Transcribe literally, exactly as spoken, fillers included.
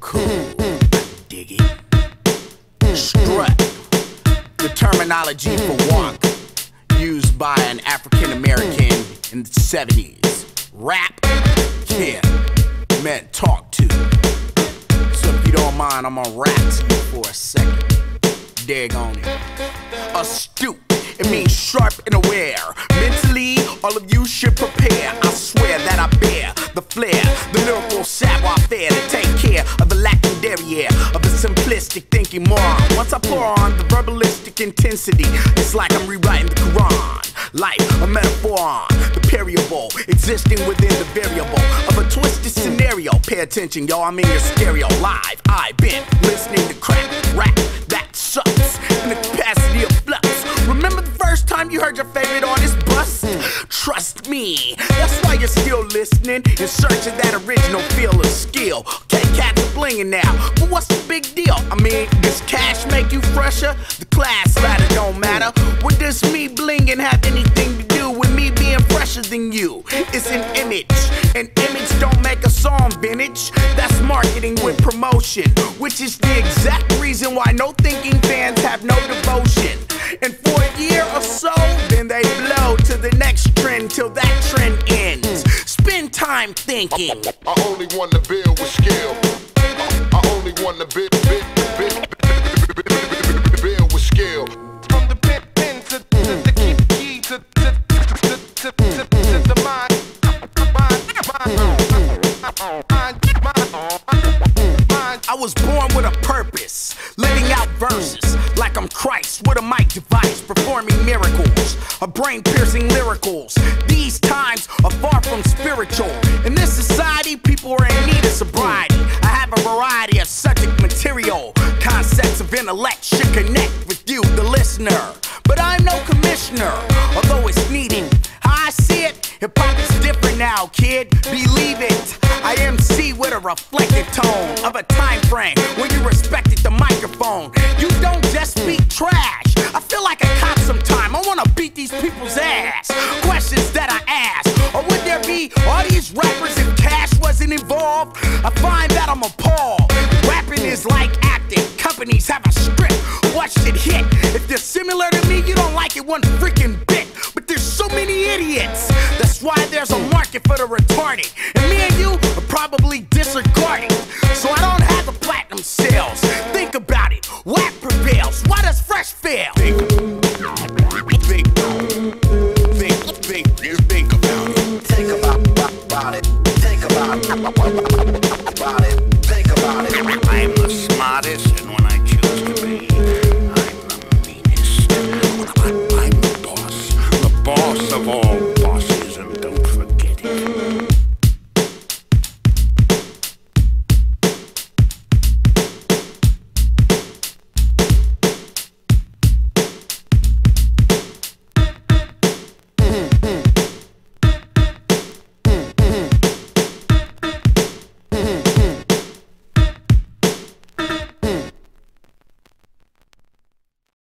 Cool. Dig it. Strut. The terminology for walk used by an African American in the seventies. Rap. Yeah. Meant talk to. So if you don't mind, I'm gonna rap to you for a second. Dig on it. Astute. It means sharp and aware. Mentally, all of you should prepare. I swear that I bear the flair, the lyrical savoir-faire to take care of the lacking derriere of the simplistic thinking moron. Once I pour on the verbalistic intensity, it's like I'm rewriting the Quran. Like a metaphor on the variable, existing within the variable of a twisted scenario. Pay attention, yo, I'm in your stereo live. I've been listening to crap, rap, that sucks in the capacity of flux. Remember the first time you heard your favorite artist bust? Trust me, that's why you're still listening, in search of that original feel of skill. Okay, cats are blinging now, but what's the big deal? I mean, does cash make you fresher? The class ladder don't matter. What does me blinging have anything to do with me being fresher than you? It's an image, an image don't make a song vintage. That's marketing with promotion, which is the exact reason why no thinking fans have no devotion. And for a year or so, then they blow to the next trend till that trend ends. Spend time thinking. I only want to build with skill. I only want to build, build, build, build with skill. From the pen, pen to, to the key, key to, to, to, to, to, to the mind. I was born with a purpose, living out verses like I'm Christ with a mic device, performing miracles, a brain-piercing lyricals. These times are far from spiritual. In this society, people are in need of sobriety. I have a variety of subject material. Concepts of intellect should connect with you, the listener. But I'm no commissioner, although it's needed. How I see it, hip-hop is different now, kid. Believe it. I M C with a reflective tone of a time frame when you respected the microphone. You don't just speak trash. I feel like a cop sometime. I wanna beat these people's ass. Questions that I ask, or would there be all these rappers if cash wasn't involved? I find that I'm appalled. Rapping is like acting. Companies have a script. Watch it hit. If you're similar to me, you don't like it one freaking bit. But there's so many idiots. That's why there's a market for the retarded. And me and you are probably disregarding. So I don't have the platinum sales. Think about it. Whack prevails. Why does fresh fail? Think, think, think, think, think about it. Think about, about it. Think about, about it. Think about it. I'm the smartest, and when I choose to be, I'm the meanest. I'm the boss, the boss of all.